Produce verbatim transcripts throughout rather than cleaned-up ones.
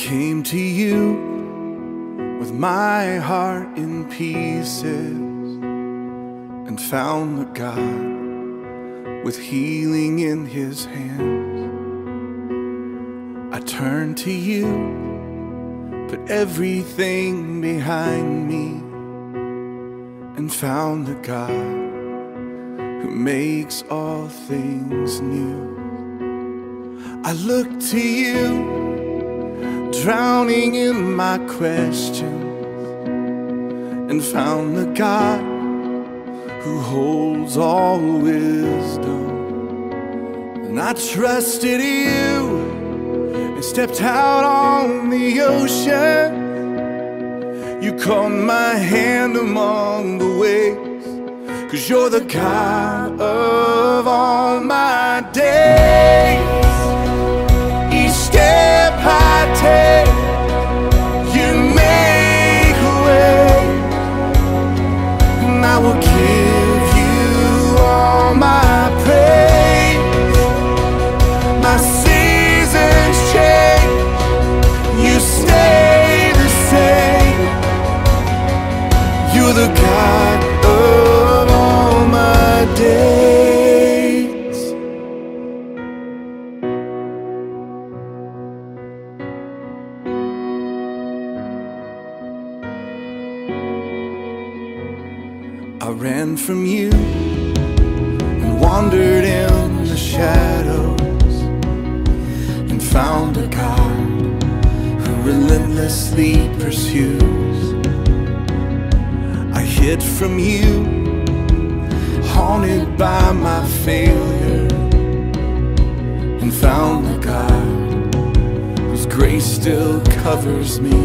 came to you with my heart in pieces and found the God with healing in his hands. I turned to you, put everything behind me, and found the God who makes all things new. I look to you, drowning in my questions, and found the God who holds all wisdom. And I trusted you and stepped out on the ocean. You caught my hand among the waves, 'cause you're the God of all my days. Each step I take, you make a way, and I will give you all my praise. My seasons change, you stay the same. You're the God of all my days. I ran from you and wandered in the shadows, and found a God who relentlessly pursues. I hid from you, haunted by my failure, and found the God whose grace still covers me.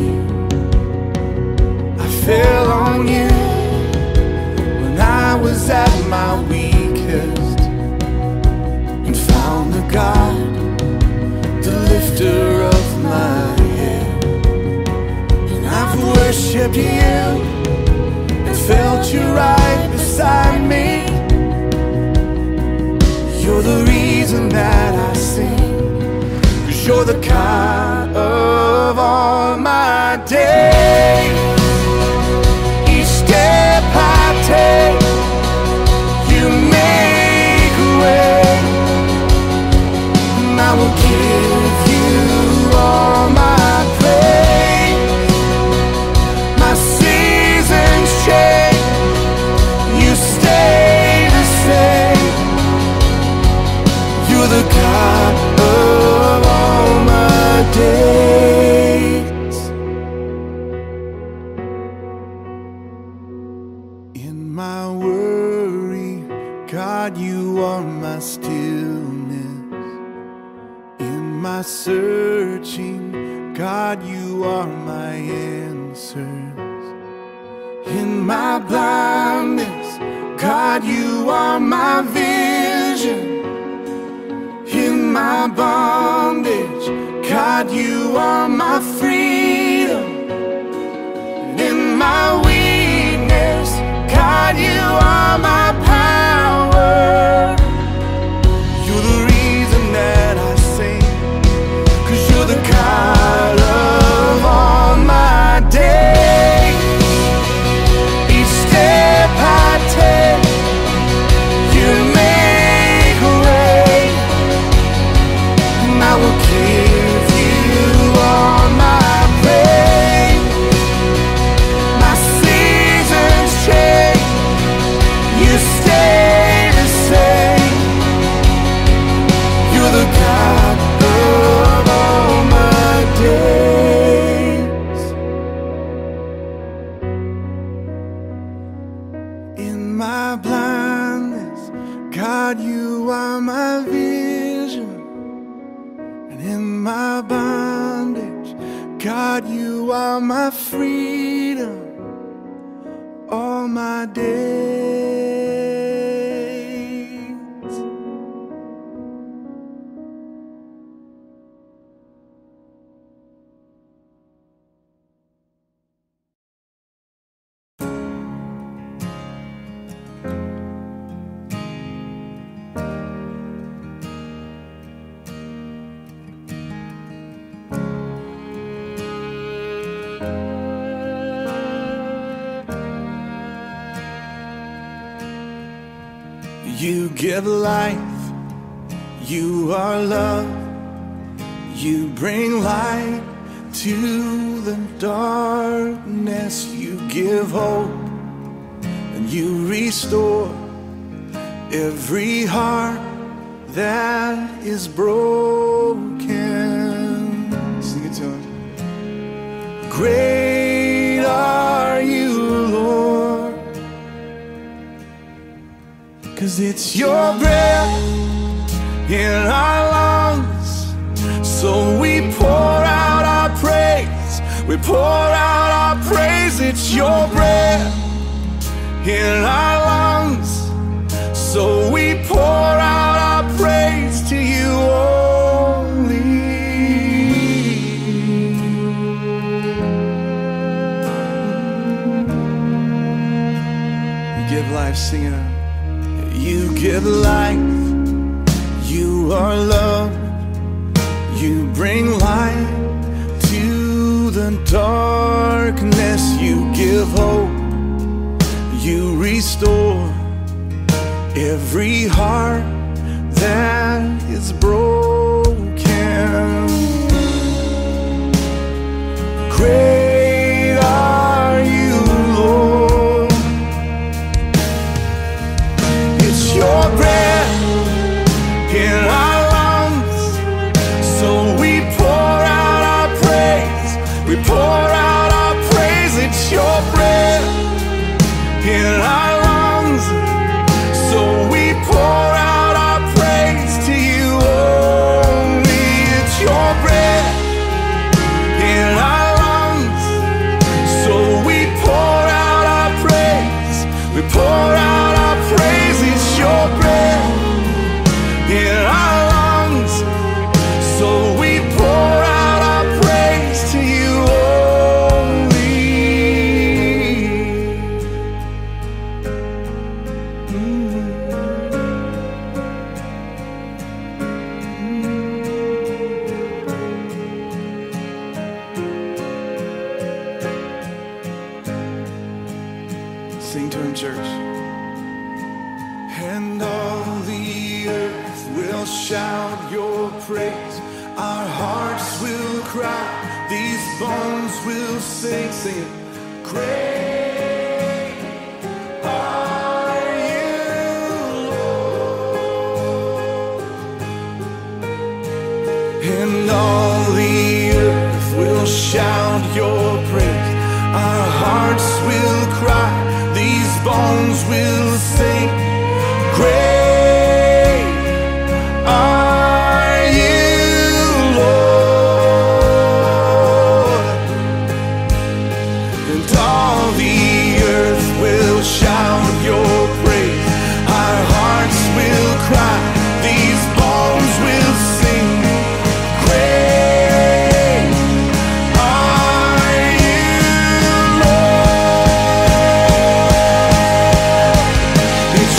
I fell on you when I was at my weakest, and found the God, the lifter of my head. And I've worshipped you and felt you right beside me. You're the reason that I sing, 'cause you're the God of all my days. Each step I take, you make a way, and I will give you all my praise. My seasons change, you stay the same. You're the God of all my days. In my worry, God, you are my stillness. In my searching, God, you are my answers. In my blindness, God, you are my vision. In my bondage, God, you are my freedom. And in my weakness, God, you are my power. You're the reason that I sing, 'cause you're the God of all my days. Each step I take, you make a way, and I will give you all my praise. My seasons change, you stay the same. You're the God of all my days. In my blindness, God, you are my vision. And in my bondage, God, you are my freedom. All my days. You give life, you are love, you bring light to the darkness, you give hope and you restore every heart that is broken. Sing it to him. Great are you, Lord, 'cause it's your breath in our lungs, so we pour out our praise, we pour out our praise. It's your breath in our lungs, so we pour out our praise to you only. You give life, sing it out. You give life, you are love, you bring light to the darkness, you give hope, you restore every heart that is broken. Great are you, Lord. It's your breath in our lungs, so we pour out our praise, we pour out our praise. It's your breath in our lungs, so we pour out our praise to you only. It's your breath in our lungs, so we pour out our praise, we pour out our praise. It's your breath in our lungs, so we pour out our praise to you only. Sing to him, church. And all the earth will shout your praise, our hearts will cry, these bones will sing, sing it. Great are you, Lord. And all the earth will shout your praise, our hearts will cry, these bones will sing. Great are you, Lord. And all the earth will shout your praise, our hearts will cry, these bones will sing. Great are you, Lord. It's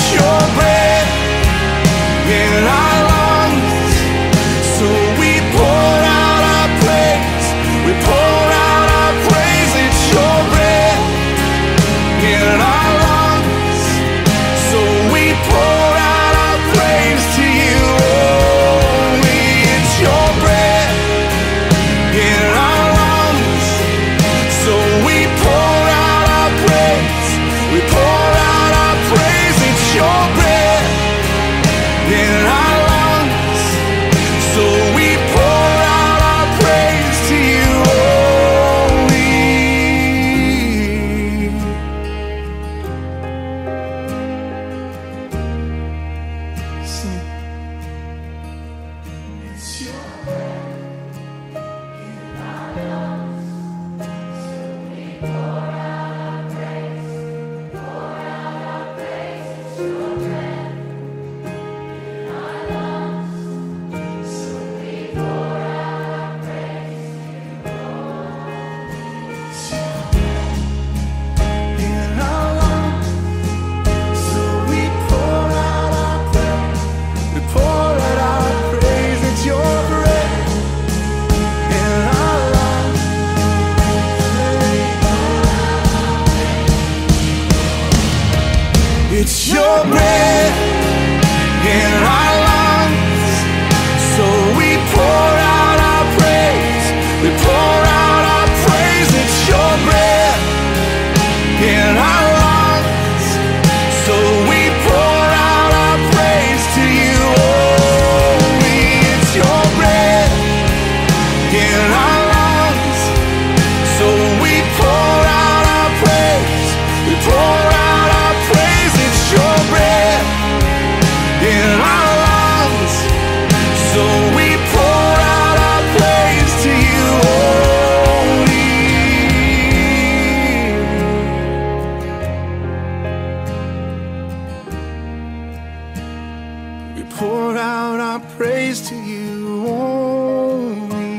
praise to you only.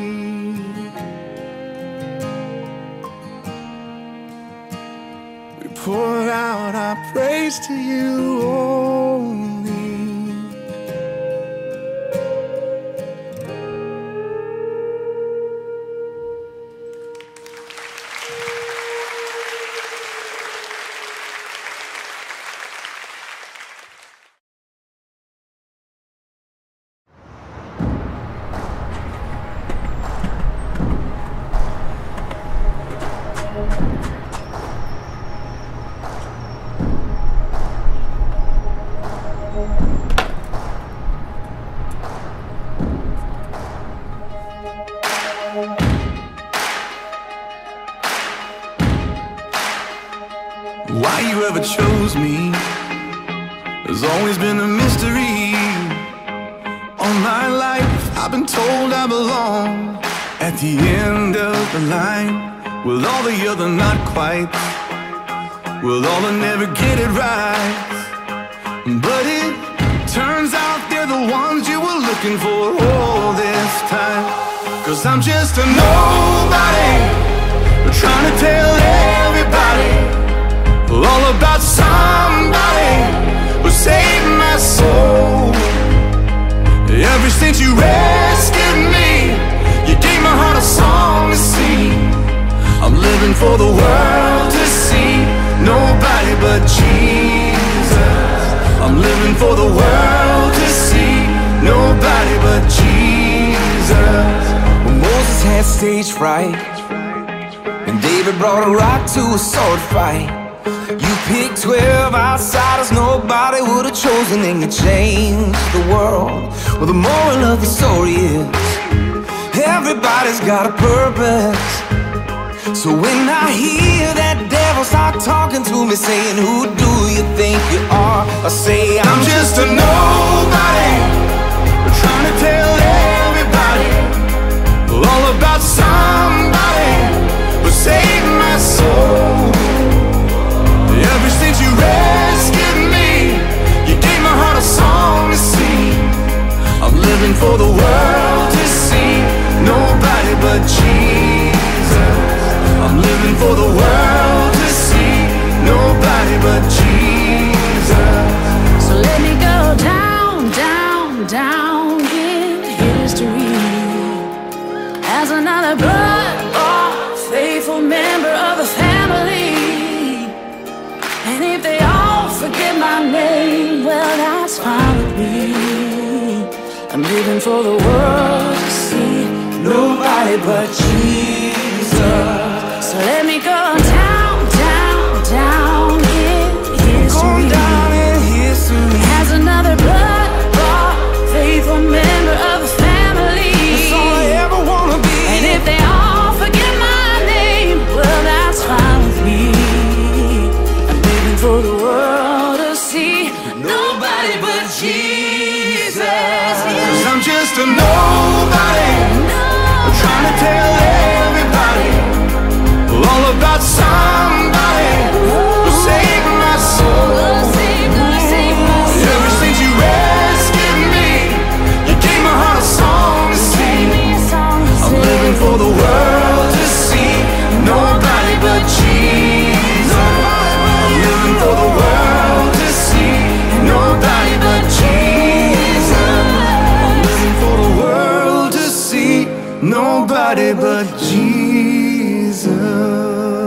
We pour out our praise to you only. Why you ever chose me has always been a mystery. All my life I've been told I belong at the end of the line, with all the other not quite, with all the never get it right. But it turns out they're the ones you were looking for all this time. Cause I'm just a nobody, trying to tell everybody all about somebody who saved my soul. Ever since you rescued me, you gave my heart a song to sing. I'm living for the world to see, nobody but Jesus. I'm living for the world to see, nobody but Jesus. When Moses had stage fright and David brought a rock to a sword fight, you picked twelve outsiders nobody would have chosen, and you changed the world. Well, the moral of the story is everybody's got a purpose. So when I hear that devil start talking to me saying, who do you think you are? I say, I'm, I'm just a nobody, trying to tell everybody all about somebody who saved my soul. Ever since you rescued me, you gave my heart a song to sing. I'm living for the world to see, nobody but Jesus. I'm living for the world to see, nobody but Jesus. So let me go down, down, down in history as another blood-bought, faithful member of the family. And if they all forget my name, well, that's fine with me. I'm living for the world to see, nobody but Jesus. So let me go down, down, down in history, go down in history as another blood-bought, faithful member of the family. That's all I ever wanna be. And if they all forget my name, well, that's fine with me. For the world to see, nobody but Jesus. Cause I'm just a nobody, I'm trying to tell everybody all about somebody who saved my soul. Ever since you rescued me, you gave my heart a song to sing. I'm living for the world to see, nobody but Jesus. Living for the world to see, nobody but Jesus. I'm living for the world to see, nobody but Jesus.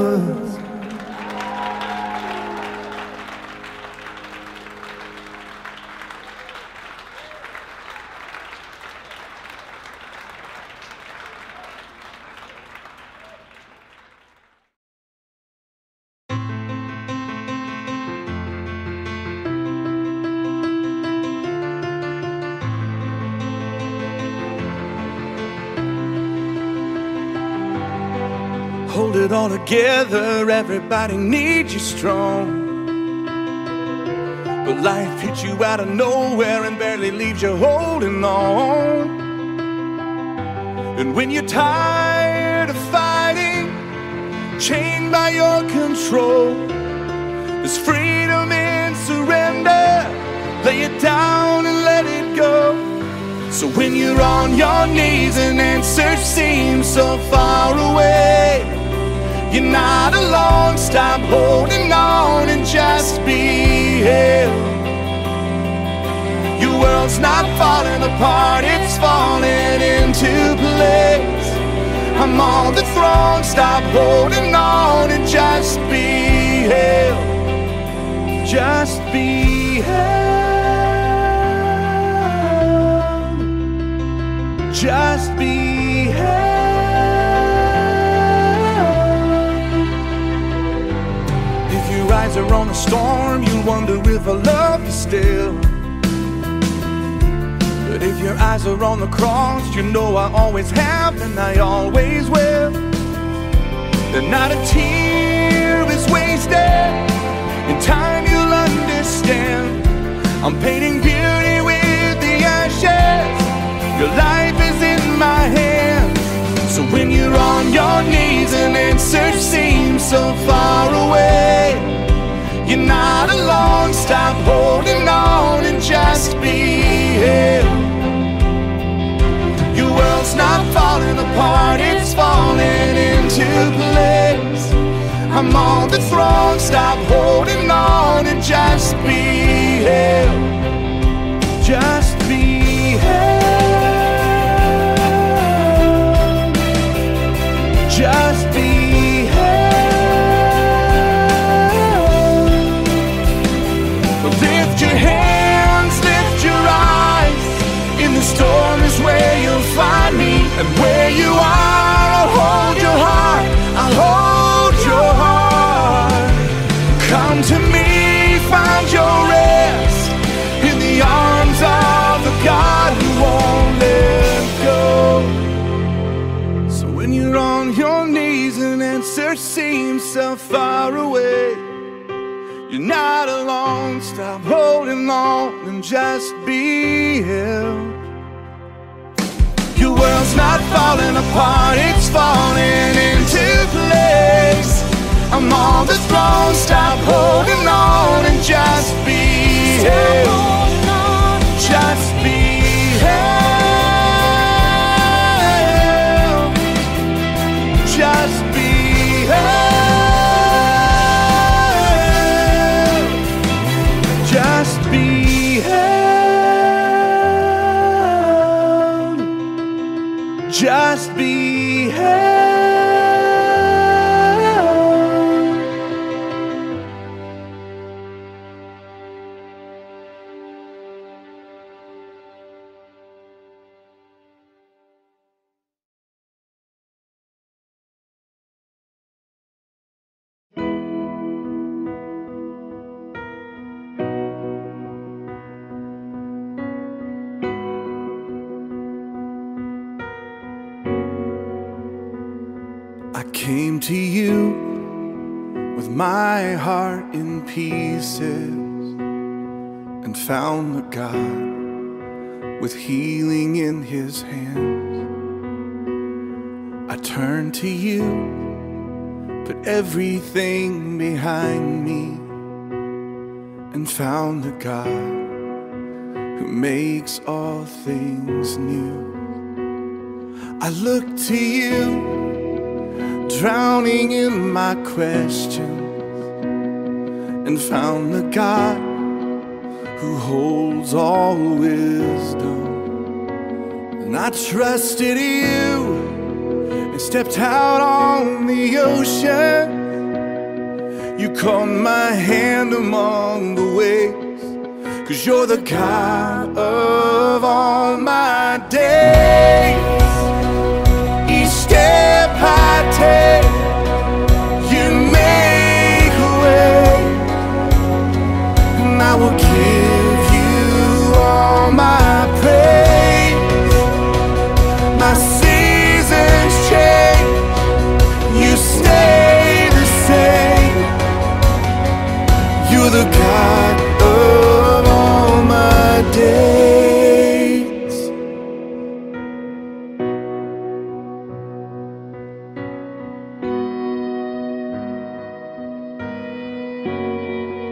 Hold it all together, everybody needs you strong. But life hits you out of nowhere and barely leaves you holding on. And when you're tired of fighting, chained by your control, there's freedom in surrender. Lay it down and let it go. So when you're on your knees and answers seem so far away, you're not alone. Stop holding on and just be held. Your world's not falling apart, it's falling into place. I'm on the throne. Stop holding on and just be held. Just be held. Just be held. If your eyes are on a storm, you wonder if I love you still. But if your eyes are on the cross, you know I always have and I always will. That not a tear is wasted. In time you'll understand. I'm painting beauty with the ashes. Your life is in my hands. So when you're on your knees and answers seem so far away, you're not alone. Stop holding on and just be held. Your world's not falling apart, it's falling into place. I'm on the throne. Stop holding on and just be held. Just be held. Just be held. Lift your hands, lift your eyes. In the storm is where you'll find me. And where you are, I'll hold your heart. I'll hold your heart. Come to me, find your rest in the arms of the God who won't let go. So when you're on your knees and answers seem so far away, you're not alone. Stop holding on and just be held. Your world's not falling apart, it's falling into place. I'm on the throne. Stop holding on and just be held. Just be held. Just be held. Just be held. Just be held. I came to you with my heart in pieces and found the God with healing in his hands. I turned to you, put everything behind me, and found the God who makes all things new. I look to you, drowning in my questions, and found the God who holds all wisdom. And I trusted you and stepped out on the ocean. You caught my hand among the waves, 'cause you're the God of all my days. Each step I take, you make a way, and I will give you all my praise. My seasons change, you stay the same. You're the God of all my days.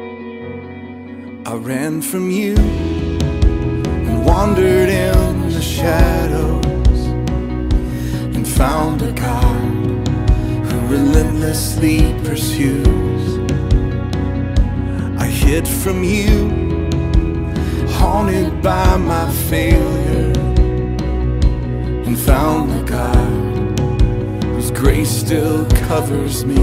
I ran from you and wandered in the shadows and found a God who relentlessly pursues. I hid from you, haunted by my failure, and found a God whose grace still covers me.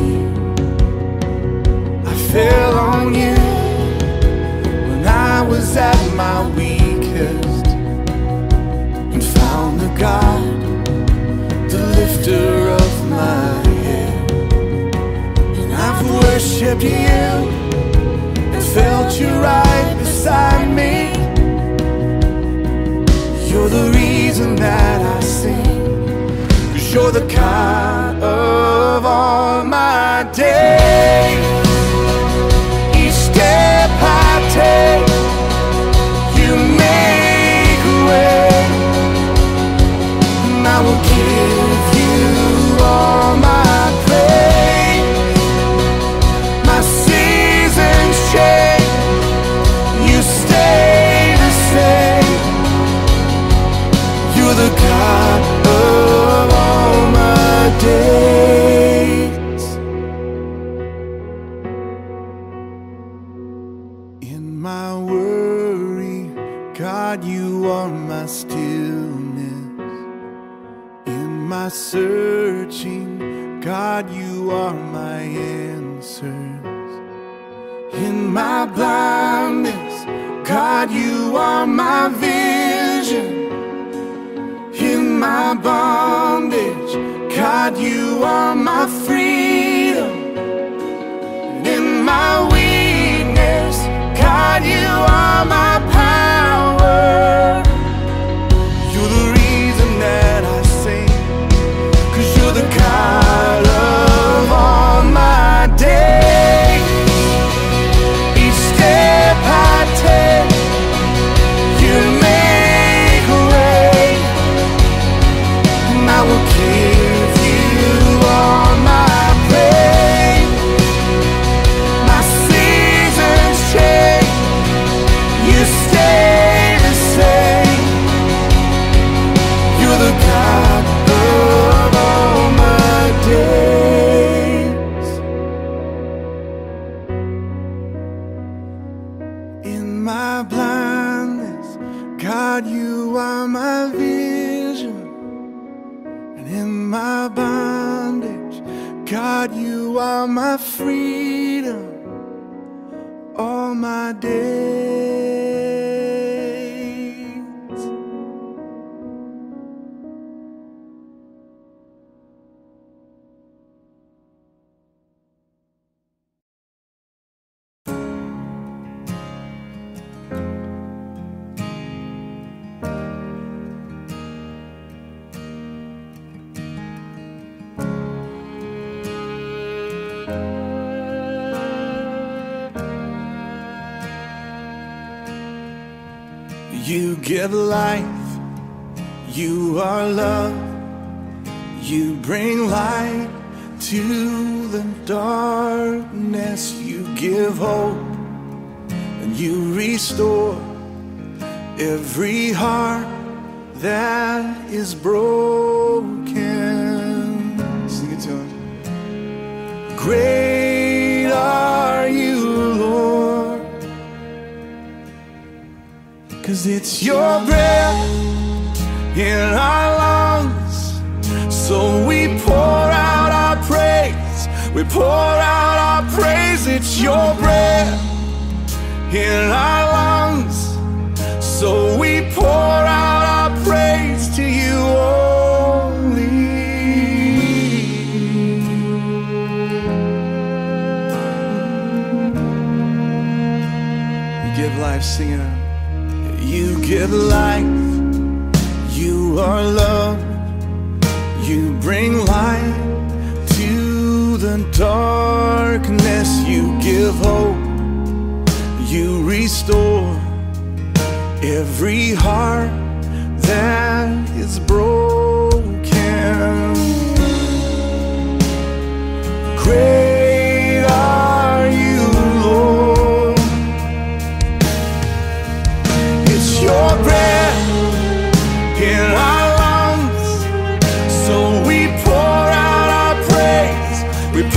I fell on you when I was at my weakest, and found the God, the lifter of my head. And I've worshipped you and felt you right beside me. You're the reason that I sing, 'cause you're the God of all my days. Each step I take, you make a way, and I will give you all my praise. My seasons change, you stay the same. You're the God of all my days. In my worry, God, you are my stillness. In my searching, God, you are my answers. In my blindness, God, you are my vision. In my bondage, God, you are my freedom. In my weakness, God, you are my power. You're the reason that I sing, 'cause you're the God of all my days. Each step I take, you make a way, and I will give you all my praise. My seasons change, you stay the same. You're the God of all my days. In my blindness, God, you are my vision. And in my bondage, God, you are my freedom. All my days. You give life, you are love, you bring light to the darkness, you give hope, and you restore every heart that is broken. Sing it to him. Great are you, Lord, 'cause it's your breath in our lungs. So we pour out our praise, we pour out our praise. It's your breath in our lungs. So we pour out our praise to you only. You give life, sing it out. You give life, you are love, you bring light to the darkness, you give hope, you restore every heart that is broken. Great are you, Lord. It's your breath in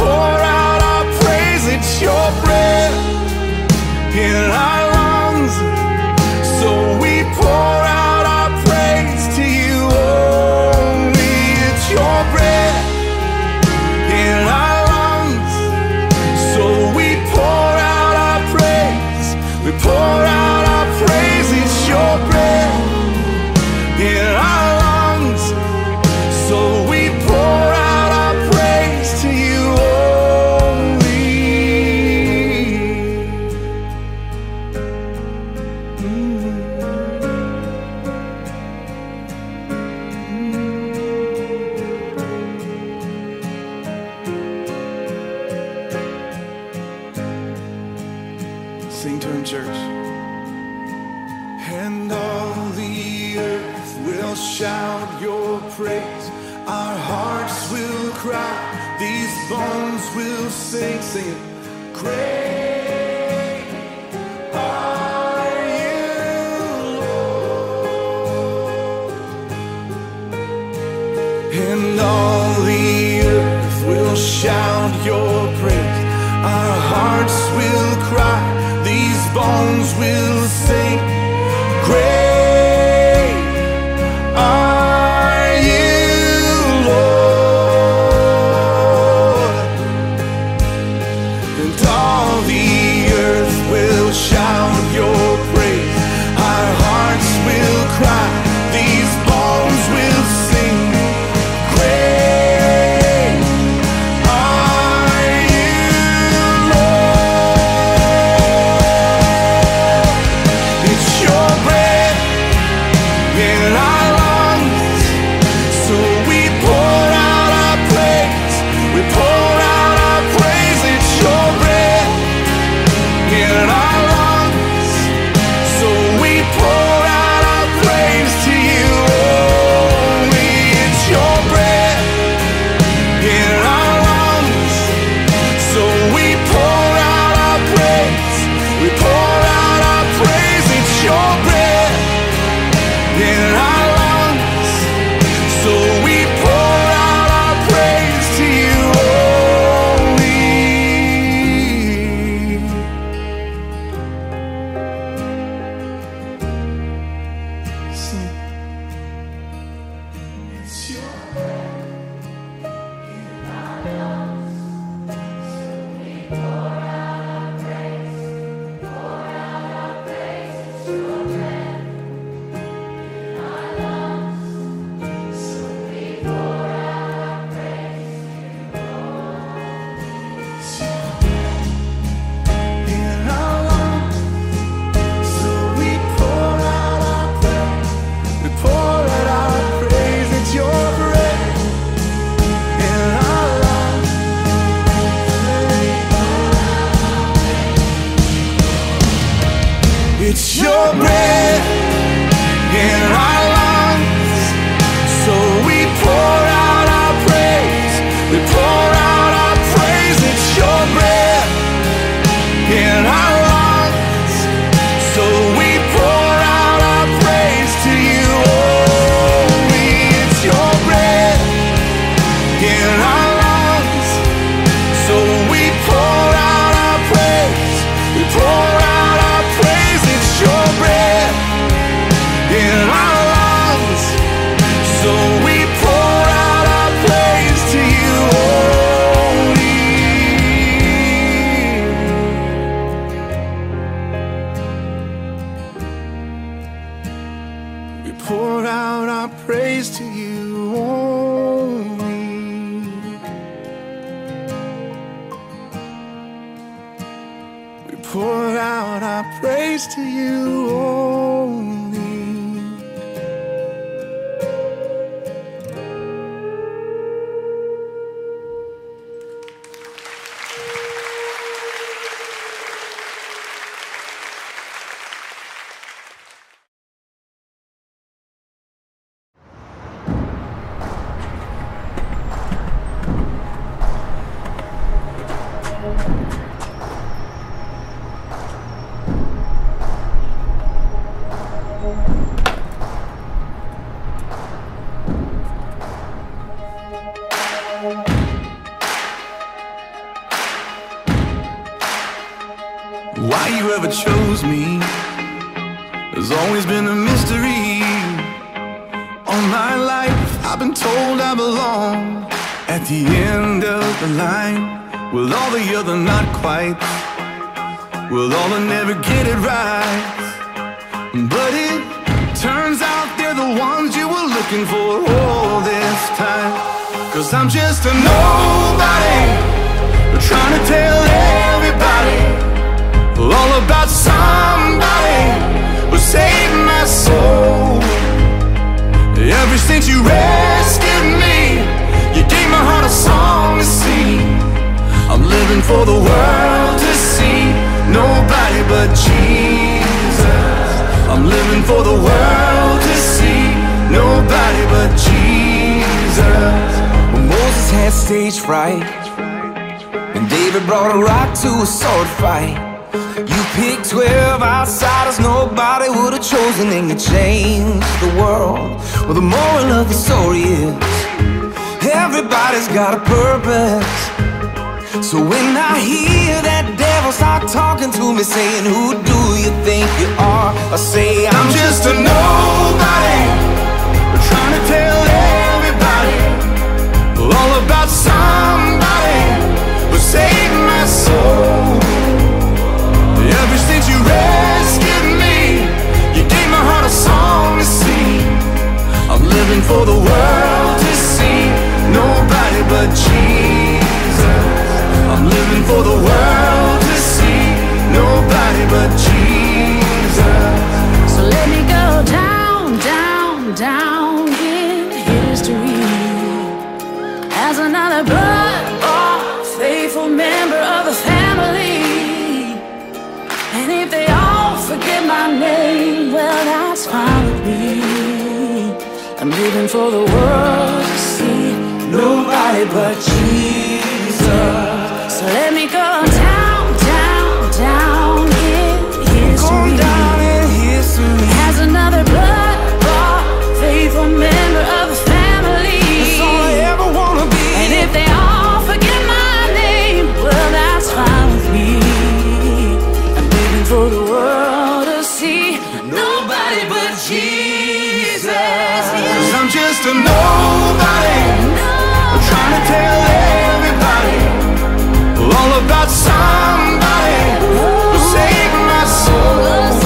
pour out our praise. It's your breath in our lungs, so we pour out our praise to you only. It's your breath in our lungs, so we pour out our praise. We pour out our praise. It's your breath in our lungs, so we pour out our praise to you only. Sing to him, church. And all the earth will shout your praise. Our hearts will cry. These bones will sing, sing it. Great are you, Lord. And all the earth will shout your praise. Our hearts will cry. These bones will sing. Great are you, Lord. And all the earth will shout your praise. Our hearts will cry. These bones will sing. Great are you, Lord. It's your breath in our lungs, so we pour out our praise. We pour out our praise. It's your breath in our lungs, so we pour out our praise to you only. It's your breath in our lungs, so we pour out our praise. We pour out our praise. It's your breath in our lungs, so we pour out our praise to you only. Sing. It's your in our lungs, so we pour out our praise. We pour out our praise. It's your breath in our lungs. It's your breath in our lungs, so we pour out our praise. We pour out our praise. It's your breath in our lungs, so we pour out our praise to you only. It's your breath in our lungs, so we pour out our praise. We pour out our praise. It's your breath in our lungs, so we pour out our praise to you only. We pour out our praise to you only. We pour out our praise to you only. Why you ever chose me has always been a mystery. All my life I've been told I belong at the end of the line, with all the other not quite, with all that never get it right. But it turns out they're the ones you were looking for all this time. Cause I'm just a nobody, trying to tell everybody all about somebody who saved my soul. Ever since you rescued me, you gave my heart a song to sing. I'm living for the world to see nobody but Jesus. I'm living for the world to see nobody but Jesus. When Moses had stage fright and David brought a rock to a sword fight, you picked twelve outsiders nobody would have chosen, and you changed the world. Well, the moral of the story is everybody's got a purpose. So when I hear that devil start talking to me saying, who do you think you are? I say, I'm just a nobody, trying to tell everybody all about somebody who saved my soul. Ever since you rescued me, you gave my heart a song to sing. I'm living for the world to see nobody but Jesus. I'm living for the world to see nobody but Jesus. So let me go down, down, down in history as another blood-bought, faithful member of the family. And if they all forget my name, well, that's fine with me. I'm living for the world to see nobody but Jesus. So let me go down, down, down in history, down in history as another blood-bought, faithful member of the family. That's all I ever wanna be. And if they all forget my name, well, that's fine with me. For the world to see nobody but Jesus. Cause I'm just a nobody, No. trying to tell everybody all about somebody who saved my soul.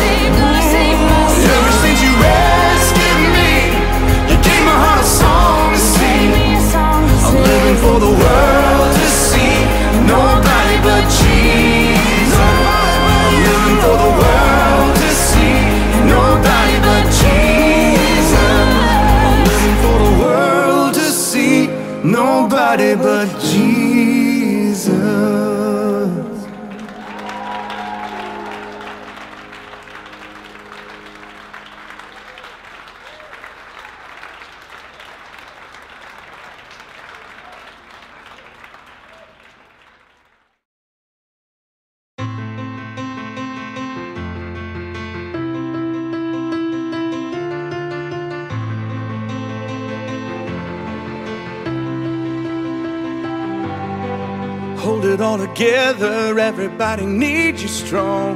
Ever since you rescued me, you gave my heart a song to sing. I'm living for the world to see nobody but Jesus. Living for the world to see nobody but Jesus. I'm living for the world to see nobody but Jesus. Hold it all together, everybody needs you strong.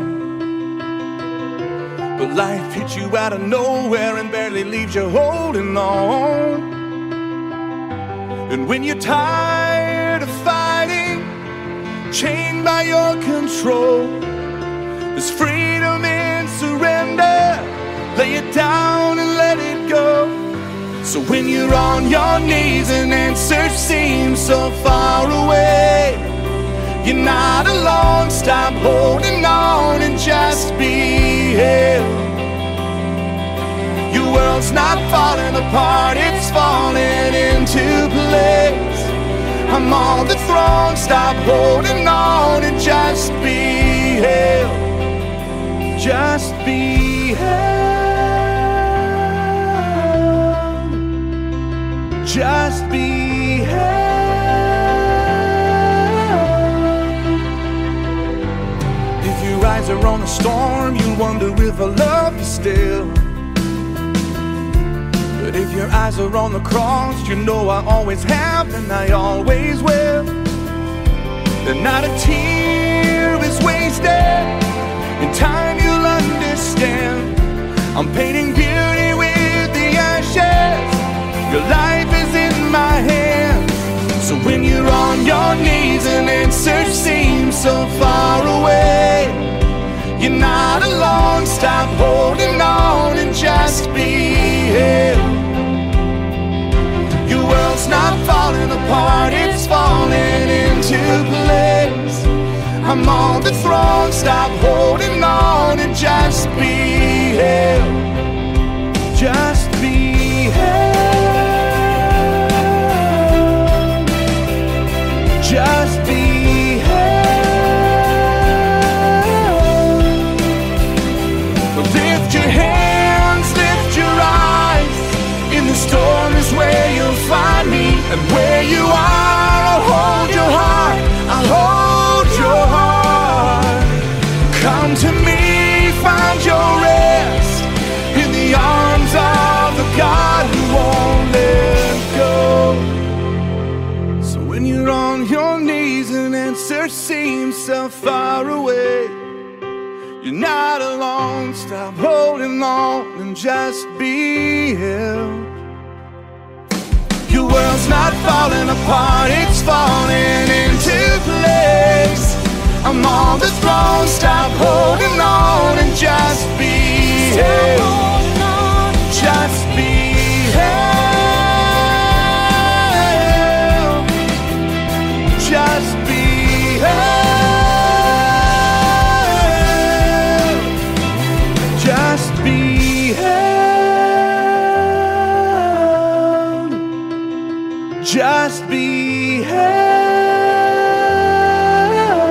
But life hits you out of nowhere and barely leaves you holding on. And when you're tired of fighting, chained by your control, there's freedom in surrender. Lay it down and let it go. So when you're on your knees and answers seem so far away, you're not alone, stop holding on and just be held. Your world's not falling apart, it's falling into place. I'm on the throne, stop holding on and just be held. Just be held. Just be held. Eyes are on the storm, you wonder if I love you still. But if your eyes are on the cross, you know I always have and I always will. And not a tear is wasted In time you'll understand. I'm painting beauty with the ashes. Your life is in my hands. So when you're on your knees and answers seem so far away, you're not alone. Stop holding on and just be here. Your world's not falling apart, it's falling into place. I'm on the throne. Stop holding on and just be here. Just be here. Just be here. Lift your hands, lift your eyes. In the storm is where you'll find me. And where you are, I'll hold your heart. I'll hold your heart. Come to me, find your rest in the arms of the God who won't let go. So when you're on your knees and answers seem so far away, you're not alone. Stop holding on and just be here. Your world's not falling apart, it's falling into place. I'm on the throne. Stop holding on and just be here. Just be here. Just be here. Just be here. Just be here.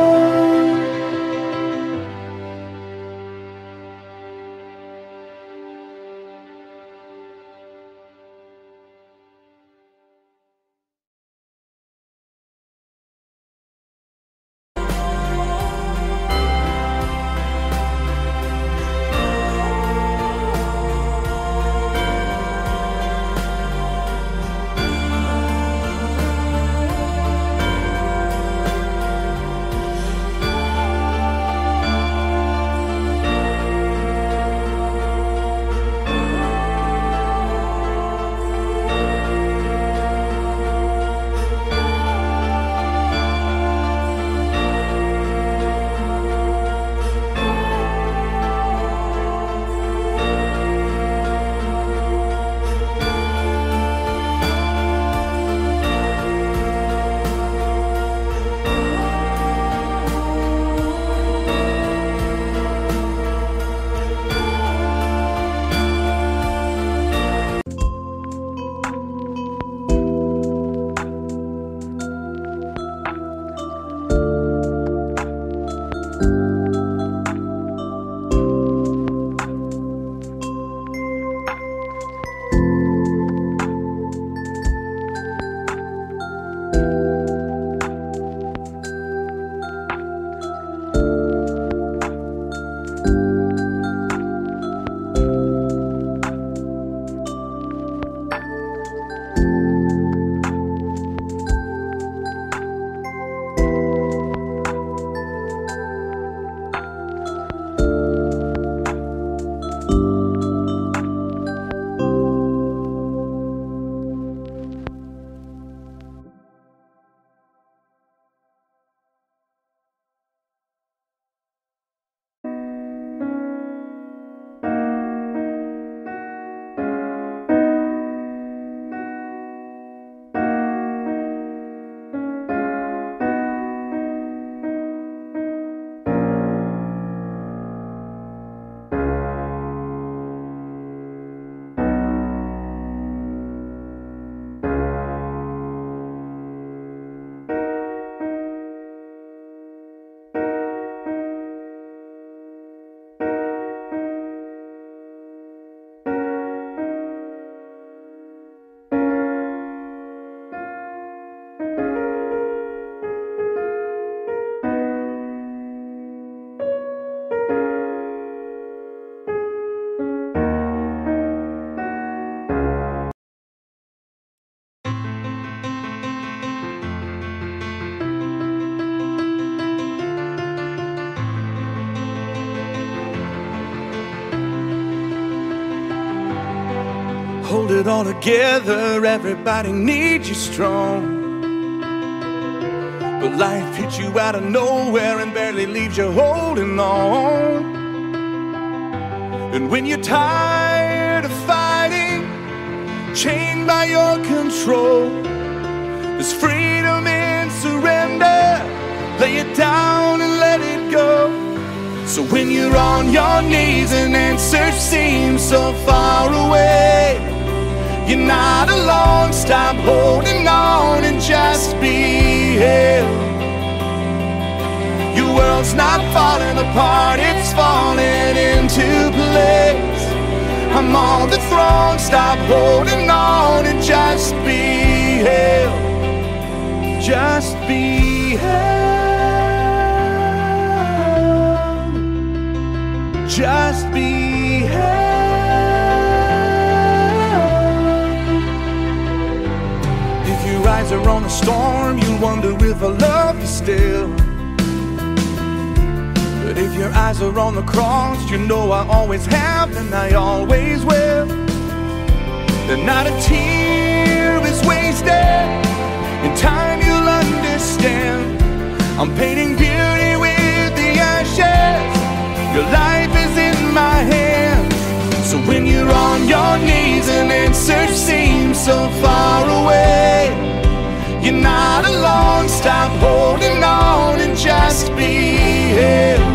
hold it all together, everybody needs you strong. But life hits you out of nowhere and barely leaves you holding on. And when you're tired of fighting, chained by your control, there's freedom in surrender. Lay it down and let it go. So when you're on your knees and answers seem so far away, you're not alone. Stop holding on and just be held. Your world's not falling apart, it's falling into place. I'm on the throne. Stop holding on and just be held. Just be held. Just be held. If your eyes are on a storm, you wonder if I love you still. But if your eyes are on the cross, you know I always have and I always will. That not a tear is wasted. In time you'll understand. I'm painting beauty with the ashes. Your life is in my hands. So when you're on your knees and answers seem so far away, you're not alone. Stop holding on and just be held.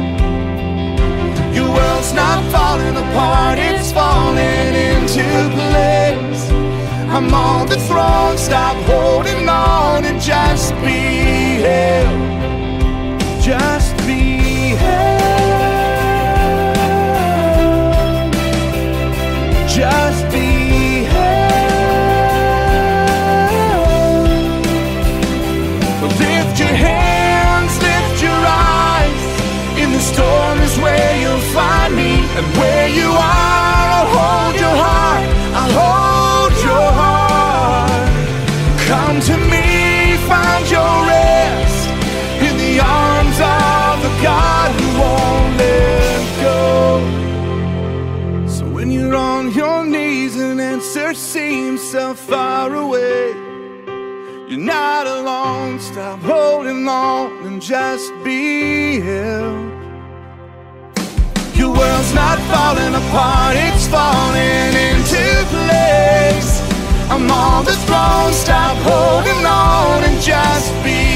Your world's not falling apart, it's falling into place. I'm on the throne. Stop holding on and just be held. Just be held. Just be held. Lift your hands, lift your eyes. In the storm is where you'll find me. And where you are, I'll hold your heart. I'll hold your heart. Come to me, find your rest in the arms of the God who won't let go. So when you're on your knees and answers seem so far away, you're not alone. Stop holding on and just be held. Your world's not falling apart, it's falling into place. I'm on the throne. Stop holding on and just be